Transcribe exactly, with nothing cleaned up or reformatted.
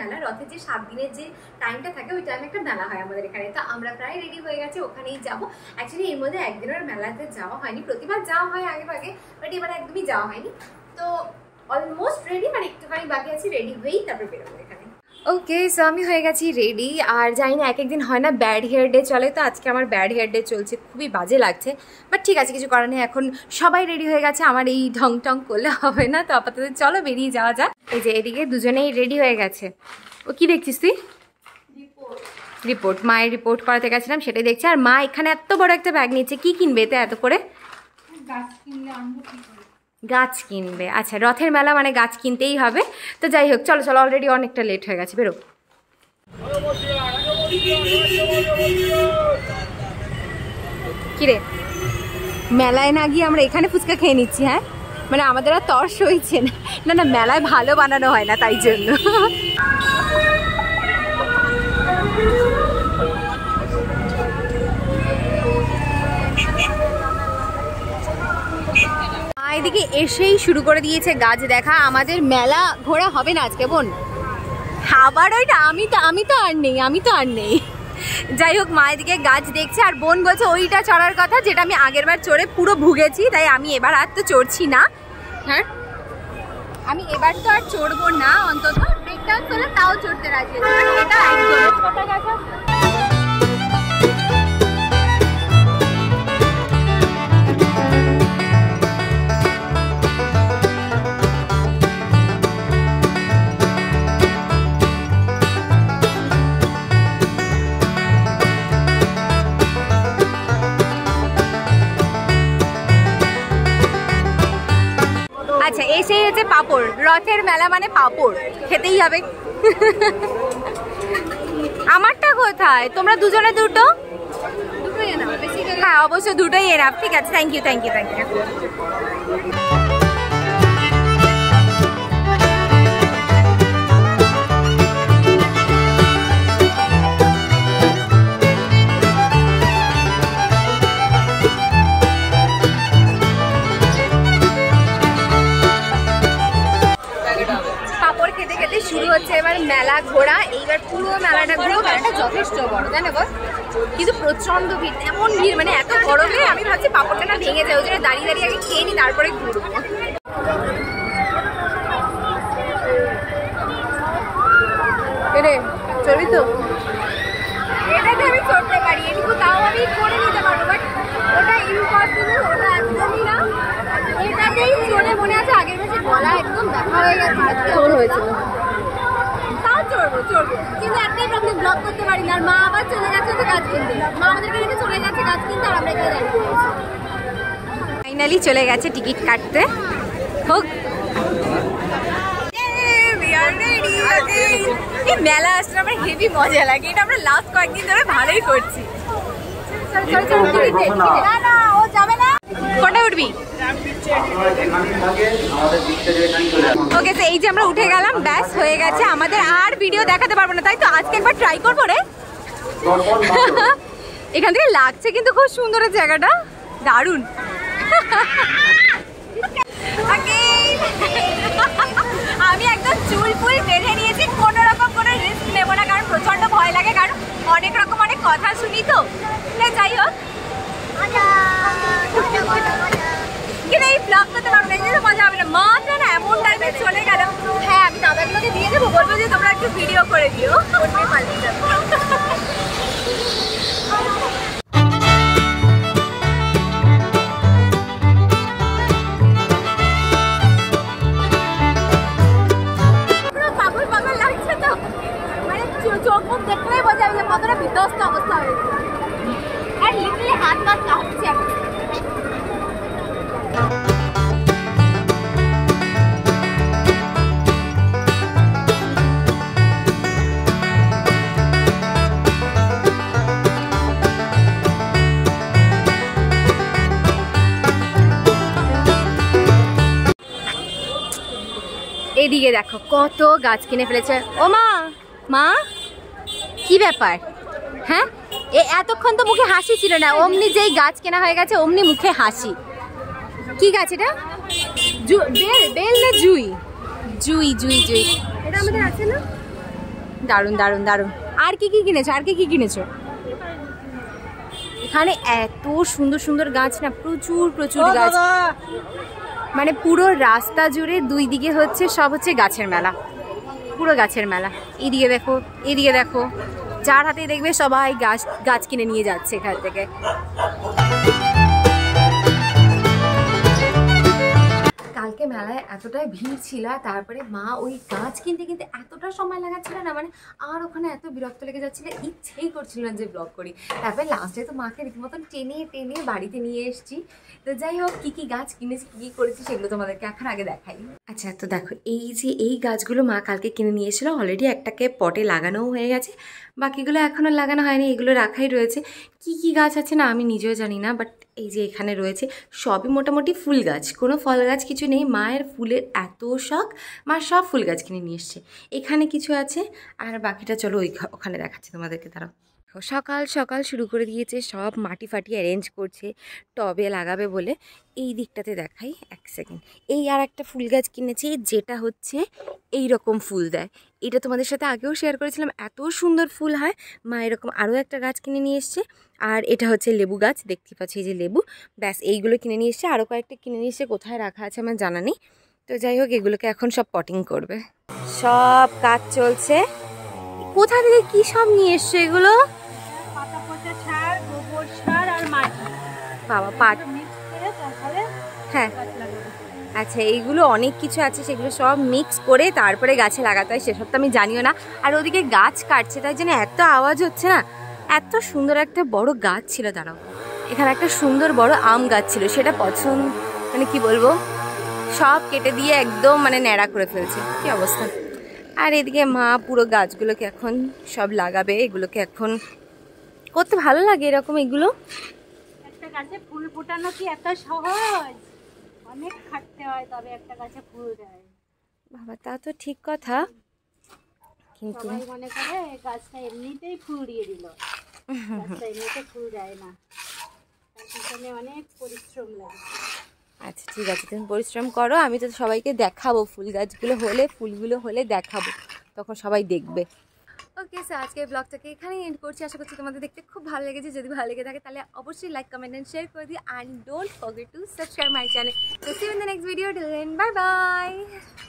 মেলা, রথের যে সাত দিনের যে টাইমটা থাকে ওই টাইমে একটা মেলা হয় আমাদের এখানে। তো আমরা প্রায় রেডি হয়ে গেছি, ওখানেই যাবো। অ্যাকচুয়ালি এর মধ্যে একদিনের মেলাতে যাওয়া হয়নি, প্রতিবার যাওয়া হয় আগে ভাগে, বাট এবার একদমই যাওয়া হয়নি। তো অলমোস্ট রেডি, মানে একটুখানি বাকি আছে, রেডি হয়েই তারপর বেরোবো এখানে। ওকে, সো আমি হয়ে গেছি রেডি। আর জানি না এক একদিন হয় না ব্যাড হেয়ার ডে চলে, তো আজকে আমার ব্যাড হেয়ার ডে চলছে, খুবই বাজে লাগছে, বাট ঠিক আছে, কিছু করার নেই। এখন সবাই রেডি হয়ে গেছে, আমার এই ঢং টং করলে হবে না। তো আপাতত চলো বেরিয়ে যাওয়া যাক। এই যে এদিকে দুজনেই রেডি হয়ে গেছে। ও কি দেখছিস তুই? রিপোর্ট, মায়ের রিপোর্ট করাতে গেছিলাম, সেটাই দেখছি। আর মা এখানে এত বড় একটা ব্যাগ নিচ্ছে, কি কিনবে এতে এত করে? গাছ কিনবে। আচ্ছা, রথের মেলা মানে গাছ কিনতেই হবে। তো যাই হোক, চলো চলো, অলরেডি অনেকটা লেট হয়ে গেছে, বেরো। কিরে, মেলায় না গিয়ে আমরা এখানে ফুচকা খেয়ে নিচ্ছি? হ্যাঁ, মানে আমাদের আর তর্স হয়েছে না। না না, মেলায় ভালো বানানো হয় না, তাই জন্য। এদিকে এসেই শুরু করে দিয়েছে গাছ দেখা। আমাদের মেলা ঘোরা হবে না আজকে বোন, আবার ওইটা আমি তো আমি তো আর নেই আমি তো আর নেই যাই হোক, মা এদিকে গাছ দেখছে, আর বোন বলছে ওইটা চড়ার কথা যেটা আমি আগের বার চড়ে পুরো ভুগেছি, তাই আমি এবার আর তো চড়ছি না। হ্যাঁ, আমি এবার তো আর চড়বো না, অন্তত ব্রেক ডান্স হলে তাও চড়তে রাজি আছি, এটা একদম। আচ্ছা, এসে হচ্ছে পাপড়, রথের মেলা মানে পাপড় খেতেই হবে। আমারটা কোথায়? তোমরা দুজনে দুটো? হ্যাঁ অবশ্যই দুটোই এনাফ। ঠিক আছে, thank you thank you thank you. শুরু হচ্ছে এবার মেলা ঘোরা। এইবার পুরো মেলাটা ঘুরবো। মেলাটা যথেষ্ট বড়, জানো বল, কিন্তু প্রচন্ড ভিড়, এমন ভিড়, মানে এত গরমে আমি ভাবছি পাপড়টা না ভেঙে যায়, ওই জন্য দাঁড়িয়ে দাঁড়িয়ে আগে খেয়ে নি, তারপরে ঘুরবো। রে চলবি তো? এটাতে আমি চড়তে পারি, এটুকু তাও আমি করে নিতে পারবো, বাট ওটা ইম্পসিবল, ওটা একদমই না। এটাতেই চড়ে মনে আছে আগের মাসে গলা একদম ব্যথা হয়ে গেছে, কেমন হয়েছিল। তাও চড়বো চড়বো, কিন্তু একটাই প্রবলেম, ব্লগ করতে পারি না। আর মা আবার চলে যাচ্ছে তো গাছ কিনতে, মা আমাদেরকে রেখে চলে যাচ্ছে গাছ কিনতে, আর আমরা এখানে দাঁড়িয়ে ফাইনালি চলে গেছে টিকিট কাটতে। হোক, এই মেলা আসলে আমার হেভি মজা লাগে, এটা আমরা লাস্ট কয়েকদিন ধরে ভালোই করছি। কোনটা উঠবি? ওকে, তো এই যে আমরা উঠে গেলাম, ব্যাস হয়ে গেছে আমাদের, আর ভিডিও দেখাতে পারবো না, তাই তো আজকে একবার ট্রাই করবো রে। এখান থেকে লাগছে কিন্তু খুব সুন্দর জায়গাটা, দারুণ। আমি একদম চুল ফুল বেঁধে নিয়েছি, কোনো রকম কোনো রিস্ক নেবো না, কারণ প্রচন্ড ভয় লাগে, কারণ অনেক রকম অনেক কথা শুনি তো। যাই হোক, কিন্তু এই ব্লগ করতে পারবো না, এই মজা হবে না। মাটা না এমন টাইমে চলে গেল। হ্যাঁ, আমি দাদাগুলোকে দিয়ে দেবো, বলবো যে তোমরা একটু ভিডিও করে দিও, পালিয়ে যাবো। পাগল পাগল লাগছে তো, মানে চোখ মুখ দেখলেই বোঝা যায় কতটা বিধ্বস্ত অবস্থা হয়েছে, আর লিটারলি হাত পা কাঁপছে। এদিকে দেখো কত গাছ কিনে ফেলেছে। ও মা, মা কি ব্যাপার? হ্যাঁ, এ এতক্ষণ তো মুখে হাসি ছিল না, অমনি যেই গাছ কেনা হয়ে গেছে অমনি মুখে হাসি। কি গাছ এটা? বেল, বেল না জুই? জুই জুই জুই, এটা আমাদের আছে না? দারুণ দারুণ দারুণ। আর কি কি কিনেছো, আর কি কি কিনেছো? এখানে এত সুন্দর সুন্দর গাছ না, প্রচুর প্রচুর গাছ, মানে পুরো রাস্তা জুড়ে দুই দিকে হচ্ছে সব হচ্ছে গাছের মেলা, পুরো গাছের মেলা। এইদিকে দেখো, এদিকে দেখো, যার হাতে দেখবে সবাই গাছ গাছ কিনে নিয়ে যাচ্ছে এখান থেকে। কালকে মেলায় এতটাই ভিড় ছিল, তারপরে মা ওই গাছ কিনতে কিনতে এতটা সময় লাগাচ্ছিল না, মানে আর ওখানে এত বিরক্ত লেগে যাচ্ছিল, ইচ্ছেই করছিল না যে ব্লগ করি। তারপরে লাস্টে তো মাকে রীতিমতন টেনে টেনে বাড়িতে নিয়ে এসেছি। তো যাই হোক, কী কী গাছ কিনেছি, কী কী করেছি সেগুলো তোমাদেরকে এখন আগে দেখাই। আচ্ছা, তো দেখো এই যে এই গাছগুলো মা কালকে কিনে নিয়ে এসেছিলো, অলরেডি একটাকে পটে লাগানোও হয়ে গেছে, বাকিগুলো এখনও লাগানো হয়নি, এগুলো রাখাই রয়েছে। কি কি গাছ আছে না আমি নিজেও জানি না, বাট এই যে এখানে রয়েছে সবই মোটামুটি ফুল গাছ, কোনো ফল গাছ কিছু নেই। মায়ের ফুলের এত শখ, মা সব ফুল গাছ কিনে নিয়ে এসছে। এখানে কিছু আছে, আর বাকিটা চলো ওই ওখানে দেখাচ্ছি তোমাদেরকে। তারা সকাল সকাল শুরু করে দিয়েছে, সব মাটি ফাটি অ্যারেঞ্জ করছে টবে লাগাবে বলে। এই দিকটাতে দেখাই এক সেকেন্ড, এই আর একটা ফুল গাছ কিনেছি যেটা হচ্ছে এই রকম ফুল দেয়, এটা তোমাদের সাথে আগেও শেয়ার করেছিলাম, এত সুন্দর ফুল হয়। মা এরকম আরও একটা গাছ কিনে নিয়ে এসছে, আর এটা হচ্ছে লেবু গাছ, দেখতে পাচ্ছি এই যে লেবু, ব্যাস এইগুলো কিনে নিয়ে এসছে। আরও কয়েকটা কিনে নিয়ে এসছে, কোথায় রাখা আছে আমার জানা নেই। তো যাই হোক, এগুলোকে এখন সব পটিং করবে, সব কাজ চলছে। কোথা থেকে কি সব নিয়ে এসছে এগুলো? পাতা পচা সার, গোবর সার আর মাটি, বাবা পাট, মিক্স করে তারপরে হ্যাঁ আচ্ছা, এইগুলো অনেক কিছু আছে, সেগুলো সব মিক্স করে তারপরে গাছে লাগাতে হয়, সেসব তো আমি জানিও না। আর ওদিকে গাছ কাটছে, তাই জন্য এত আওয়াজ হচ্ছে না। এত সুন্দর একটা বড় গাছ ছিল, দাঁড়াও, এখানে একটা সুন্দর বড় আম গাছ ছিল, সেটা পছন্দ মানে কি বলবো, সব কেটে দিয়ে একদম মানে ন্যাড়া করে ফেলছে, কি অবস্থা। আর এদিকে মা পুরো গাছগুলোকে এখন সব লাগাবে, এগুলোকে এখন করতে ভালো লাগে এরকম। এগুলো একটা গাছে ফুল ফোটানো কি এত সহজ, অনেক খাটতে হয় তবে একটা গাছে ফুল দেয়। বাবা তা তো ঠিক কথা, কিন্তু সবাই মনে করে গাছটা এমনিতেই ফুল দিয়ে দিল, গাছটা এমনিতে ফুল দেয় না, তার পিছনে অনেক পরিশ্রম লাগে। আচ্ছা ঠিক আছে, তুমি পরিশ্রম করো, আমি তো সবাইকে দেখাবো ফুল গাছগুলো হলে, ফুলগুলো হলে দেখাবো, তখন সবাই দেখবে। ওকে, সো আজকে ব্লগটাকে এখানেই এন্ড করছি। আশা করছি তোমাদের দেখতে খুব ভালো লেগেছে। যদি ভালো লেগে থাকে তাহলে অবশ্যই লাইক, কমেন্ট এন্ড শেয়ার করে দিও, and don't forget to subscribe my channel. So see you in the next video, till then bye by.